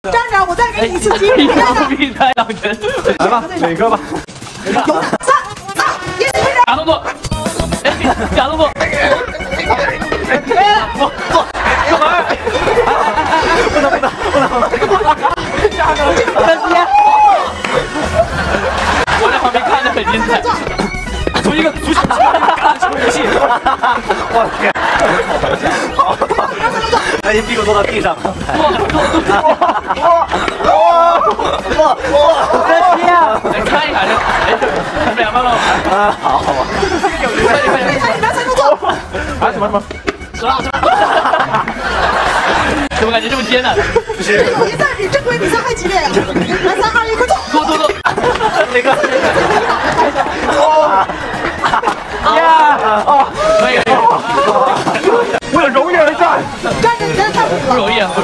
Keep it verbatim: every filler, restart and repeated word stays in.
站着，我再给你一次机会。 闭闭开两拳， 来吧，磊哥吧。 有三二一，开始。 假动作，哎，假动作。哎，坐坐，干嘛？不能不能不能！下个三天。我在旁边看着很精彩。从一个足球球球游戏，我天！好，哎，你屁股坐到地上。坐坐坐坐坐坐坐！真是啊！来看一下这，哎，他们俩慢慢玩。啊，好好玩。有快点快点！ 你看你们三动作。 啊什么什么？ 什么什么？怎么感觉这么艰难？ 这个比赛比正规比赛还激烈呀！来，三二一，快坐！ 坐坐坐！哪个？ 呀！哦， 可以可以。 为了荣誉而战。 站着，你真的太不不容易啊！